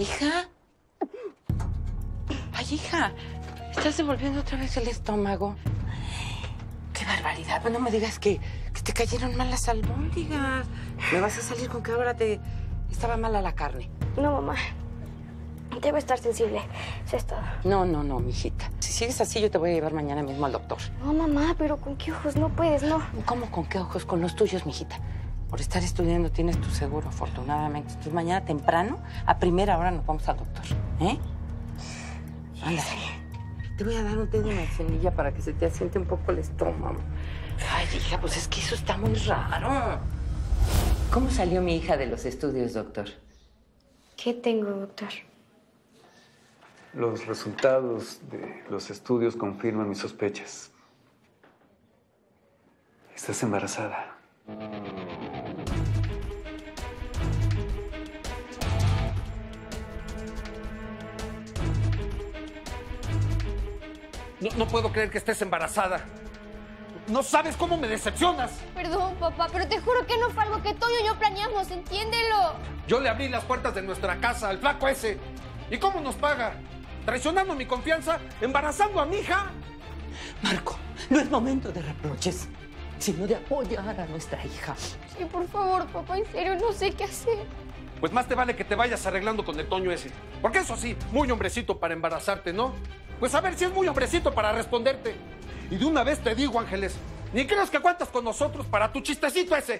Hija. Ay, hija. Estás devolviendo otra vez el estómago. ¡Qué barbaridad! Pues no me digas que te cayeron mal las albóndigas. Me vas a salir con que ahora estaba mala la carne. No, mamá. Debe estar sensible. Eso es todo. No, mijita. Si sigues así, yo te voy a llevar mañana mismo al doctor. No, mamá, pero ¿con qué ojos? No puedes, no. ¿Cómo con qué ojos? Con los tuyos, mijita. Por estar estudiando tienes tu seguro, afortunadamente. Entonces, mañana temprano, a primera hora, nos vamos al doctor. ¿Eh? Ándale. Te voy a dar un té de manzanilla para que se te asiente un poco el estómago. Ay, hija, pues es que eso está muy raro. ¿Cómo salió mi hija de los estudios, doctor? ¿Qué tengo, doctor? Los resultados de los estudios confirman mis sospechas. Estás embarazada. No puedo creer que estés embarazada. No sabes cómo me decepcionas. Perdón, papá, pero te juro que no fue algo que Toño y yo planeamos, entiéndelo. Yo le abrí las puertas de nuestra casa al flaco ese. ¿Y cómo nos paga? ¿Traicionando mi confianza? ¿Embarazando a mi hija? Marco, no es momento de reproches, sino de apoyar a nuestra hija. Sí, por favor, papá, en serio, no sé qué hacer. Pues más te vale que te vayas arreglando con el Toño ese. Porque eso sí, muy hombrecito para embarazarte, ¿no? Pues a ver si es muy hombrecito para responderte. Y de una vez te digo, Ángeles, ni creas que cuentas con nosotros para tu chistecito ese.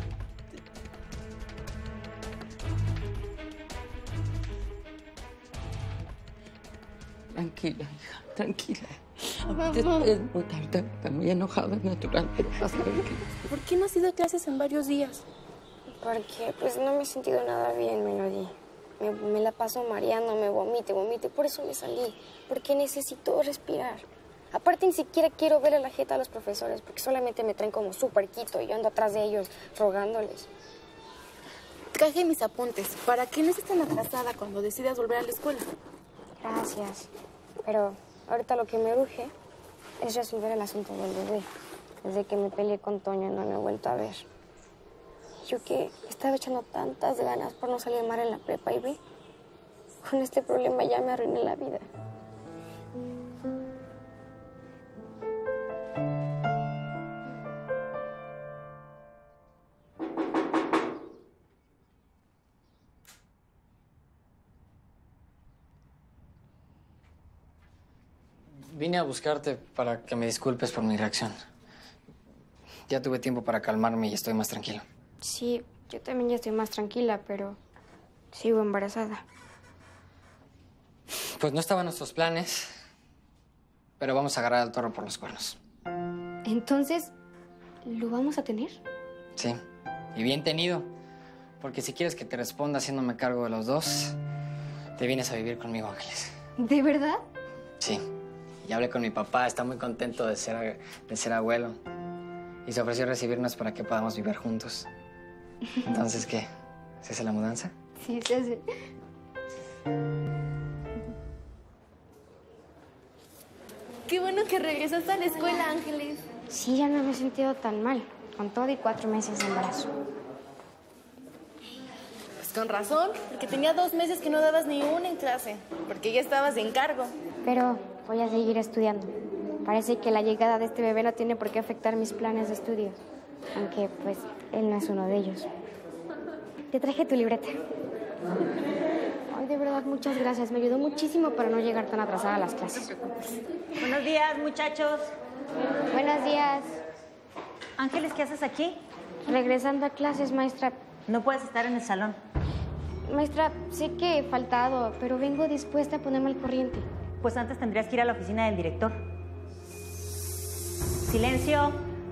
Tranquila, hija, tranquila. Es muy tarde, está muy enojada, es natural, pero pasa tranquila. ¿Por qué no has ido a clases en varios días? Porque, pues, no me he sentido nada bien, Melody. Me la paso mareando, me vomite. Por eso me salí. Porque necesito respirar. Aparte, ni siquiera quiero ver a la jeta a los profesores, porque solamente me traen como súper quito y yo ando atrás de ellos rogándoles. Traje mis apuntes. ¿Para qué no estés tan atrasada cuando decidas volver a la escuela? Gracias. Pero ahorita lo que me urge es resolver el asunto del bebé. Desde que me peleé con Toño no me he vuelto a ver. Yo que estaba echando tantas ganas por no salir mal en la prepa y ve, con este problema ya me arruiné la vida. Vine a buscarte para que me disculpes por mi reacción. Ya tuve tiempo para calmarme y estoy más tranquilo. Sí, yo también ya estoy más tranquila, pero sigo embarazada. Pues no estaban nuestros planes, pero vamos a agarrar al toro por los cuernos. Entonces, ¿lo vamos a tener? Sí, y bien tenido. Porque si quieres que te responda haciéndome cargo de los dos, te vienes a vivir conmigo, Ángeles. ¿De verdad? Sí. Y hablé con mi papá, está muy contento de ser abuelo. Y se ofreció recibirnos para que podamos vivir juntos. Entonces, ¿qué? ¿Se hace la mudanza? Sí, se hace. Qué bueno que regresaste a la escuela, Ángeles. Sí, ya no me he sentido tan mal, con todo y 4 meses de embarazo. Pues con razón, porque tenía 2 meses que no dabas ni una en clase, porque ya estabas de encargo. Pero voy a seguir estudiando. Parece que la llegada de este bebé no tiene por qué afectar mis planes de estudio. Aunque, pues, él no es uno de ellos. Te traje tu libreta. Ay, de verdad, muchas gracias. Me ayudó muchísimo para no llegar tan atrasada a las clases. Buenos días, muchachos. Buenos días. Ángeles, ¿qué haces aquí? Regresando a clases, maestra. No puedes estar en el salón. Maestra, sé que he faltado, pero vengo dispuesta a ponerme al corriente. Pues antes tendrías que ir a la oficina del director. ¡Silencio!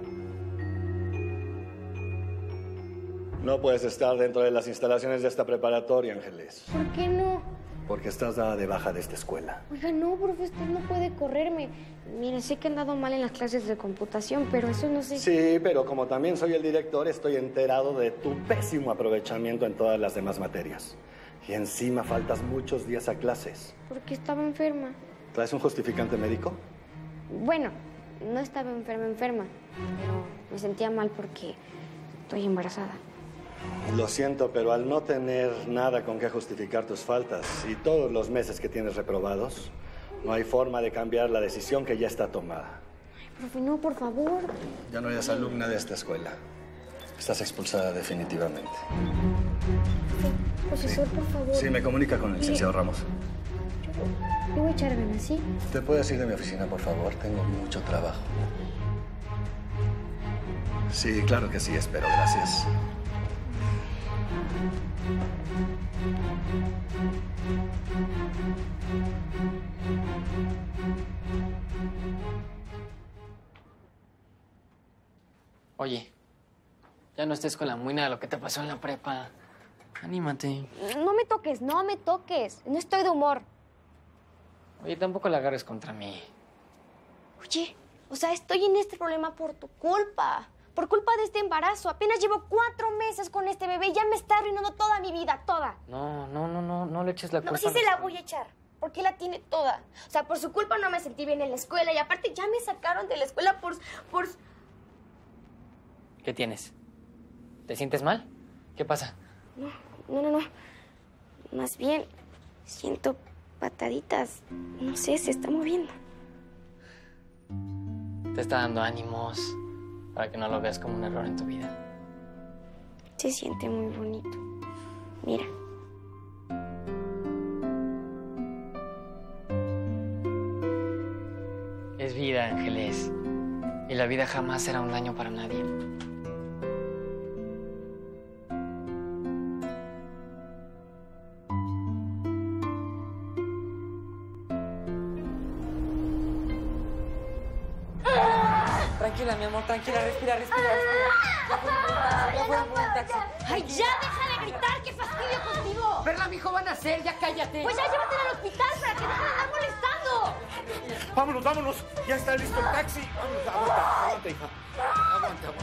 No puedes estar dentro de las instalaciones de esta preparatoria, Ángeles. ¿Por qué no? Porque estás dada de baja de esta escuela. Oiga, no, profe, usted no puede correrme. Mire, sé que he andado mal en las clases de computación, pero eso no sé... Sí, pero como también soy el director, estoy enterado de tu pésimo aprovechamiento en todas las demás materias. Y encima faltas muchos días a clases. Porque estaba enferma. ¿Traes un justificante médico? Bueno, no estaba enferma, pero me sentía mal porque estoy embarazada. Lo siento, pero al no tener nada con qué justificar tus faltas y todos los meses que tienes reprobados, no hay forma de cambiar la decisión que ya está tomada. Ay, profe, no, por favor. Ya no eres alumna de esta escuela. Estás expulsada definitivamente. Profesor, por favor. Sí, me comunica con el licenciado Ramos. Yo voy a echar ganas, ¿sí? ¿Te puedes ir de mi oficina, por favor? Tengo mucho trabajo. Sí, claro que sí, espero. Gracias. Oye, ya no estés con la muina de lo que te pasó en la prepa. Anímate. No me toques, no me toques. No estoy de humor. Oye, tampoco la agarres contra mí. Oye, o sea, estoy en este problema por tu culpa. Por culpa de este embarazo. Apenas llevo 4 meses con este bebé y ya me está arruinando toda mi vida, toda. No le eches la culpa. No, sí se la voy a echar. Porque la tiene toda. O sea, por su culpa no me sentí bien en la escuela. Y aparte ya me sacaron de la escuela por... ¿Qué tienes? ¿Te sientes mal? ¿Qué pasa? No. Más bien, siento pataditas. No sé, se está moviendo. Te está dando ánimos para que no lo veas como un error en tu vida. Se siente muy bonito. Mira. Es vida, Ángeles. Y la vida jamás será un daño para nadie. Tranquila, mi amor, tranquila, respira. Ya fueron por un taxi. ¡Ay, ya! ¡Deja de gritar! ¡Qué fastidio contigo! Verla, mijo, van a hacer, ya cállate. Pues ya llévatela al hospital para que dejen de estar molestando. Vámonos. Ya está listo el taxi. Vámonos, aguanta, hija. Aguanta.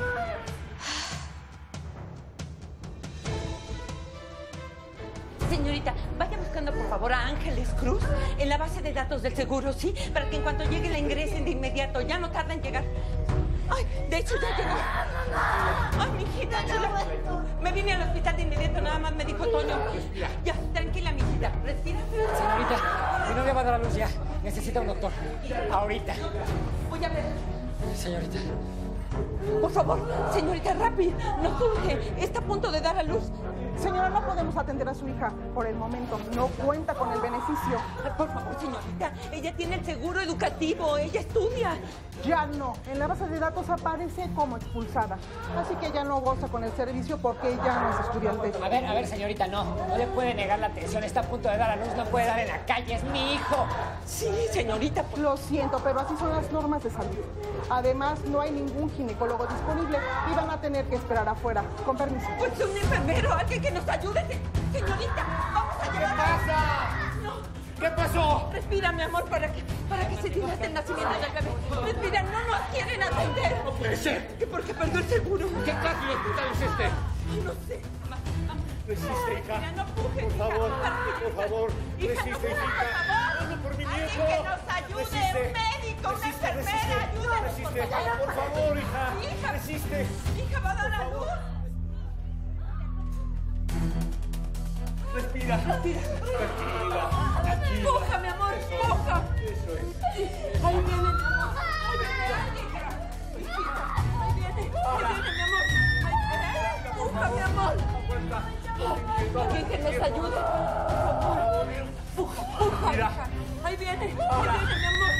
Señorita, vaya buscando por favor a Ángeles Cruz en la base de datos del seguro, ¿sí? Para que en cuanto llegue la ingresen de inmediato. Ya no tarda en llegar. Ay, de hecho ya llegó. Ay, mijita chula. Me vine al hospital de inmediato, nada más me dijo Toño. Ya, tranquila, mijita. Respira. Señorita, mi novia va a dar a luz ya. Necesita un doctor. Ahorita. Voy a ver. Señorita. Por favor, señorita, rápido. No surge. Está a punto de dar a luz. Señora, no podemos atender a su hija por el momento. No cuenta con el beneficio. Por favor, señorita. Ella tiene el seguro educativo. Ella estudia. Ya no. En la base de datos aparece como expulsada. Así que ella no goza con el servicio porque ya no es estudiante. A ver, señorita, no. No le puede negar la atención. Está a punto de dar a luz. No puede dar en la calle. Es mi hijo. Sí, señorita. Lo siento, pero así son las normas de salud. Además, no hay ningún ginecólogo disponible y van a tener que esperar afuera. Con permiso. Pues un enfermero, alguien que nos ayude. Señorita, vamos a llevar. ¿Qué pasa? No. ¿Qué pasó? Respira, mi amor, para que se dilate el nacimiento del bebé. Respira, no nos quieren atender. No puede ser. ¿Qué? Porque perdió el seguro. ¿Qué clase de hospital es este? Ay, no sé. Resiste, hija. Respira, no pujes, Por favor, hija. por favor. Hija, Resiste, no pujes, hija. por favor. Hazlo por mi Alguien nieto. que nos ayude, un médico, una enfermera, ayúdanos, Resiste. por favor. Por favor, hija. Hija. Resiste. Hija, va a dar a luz. Respira. Tranquila. Puja, mi amor, puja. Eso es. Ahí viene, mi amor. Ahí viene. Ahí viene, mi amor. Ahí puja, mi amor. Alguien que nos ayude. Por favor. Puja, puja. Ahí viene, mi amor.